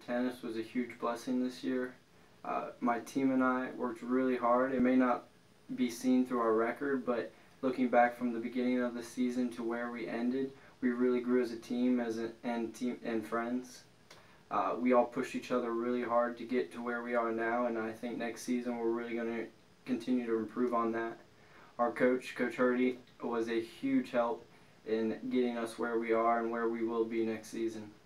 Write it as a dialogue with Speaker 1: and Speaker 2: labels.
Speaker 1: tennis was a huge blessing this year. My team and I worked really hard. It may not be seen through our record, but looking back from the beginning of the season to where we ended, we really grew as a team and friends. We all pushed each other really hard to get to where we are now, and I think next season we're really going to continue to improve on that. Our coach, Coach Harvie, was a huge help in getting us where we are and where we will be next season.